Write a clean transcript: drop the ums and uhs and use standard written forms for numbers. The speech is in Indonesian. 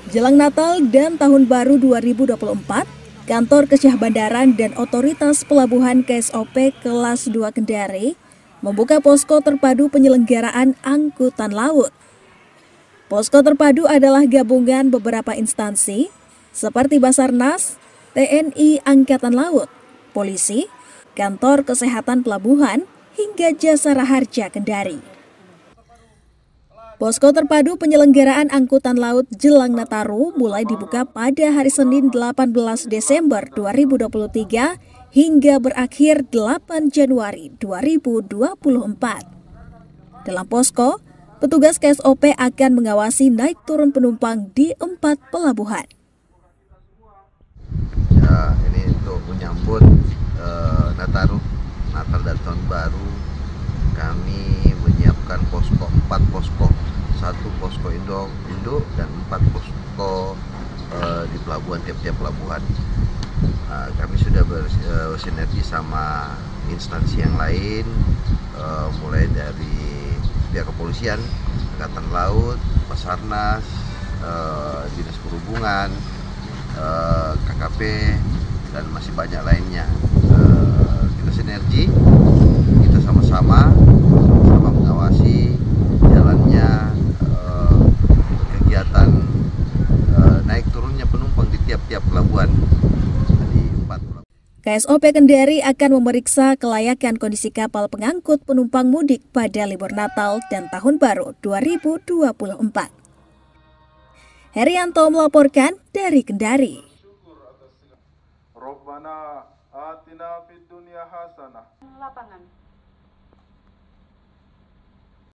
Jelang Natal dan Tahun Baru 2024, Kantor Kesyah Bandaran dan Otoritas Pelabuhan KSOP Kelas 2 Kendari membuka posko terpadu penyelenggaraan angkutan laut. Posko terpadu adalah gabungan beberapa instansi seperti Basarnas, TNI Angkatan Laut, Polisi, Kantor Kesehatan Pelabuhan, hingga Jasara Harja Kendari. Posko terpadu penyelenggaraan angkutan laut jelang Nataru mulai dibuka pada hari Senin 18 Desember 2023 hingga berakhir 8 Januari 2024. Dalam posko, petugas KSOP akan mengawasi naik turun penumpang di 4 pelabuhan. Ya, ini untuk menyambut Natal dan Tahun Baru, kami menyiapkan posko 4 posko, 1 posko induk dan 4 posko di pelabuhan, tiap-tiap pelabuhan. Kami sudah bersinergi sama instansi yang lain, mulai dari pihak kepolisian, Angkatan Laut, Basarnas, Dinas Perhubungan, KKP, dan masih banyak lainnya. Kita sinergi, kita sama-sama mengawasi jalannya kegiatan naik turunnya penumpang di tiap-tiap pelabuhan. KSOP Kendari akan memeriksa kelayakan kondisi kapal pengangkut penumpang mudik pada libur Natal dan Tahun Baru 2024. Herianto melaporkan dari Kendari. Robbana atina fid dunya hasanah. Lapangan.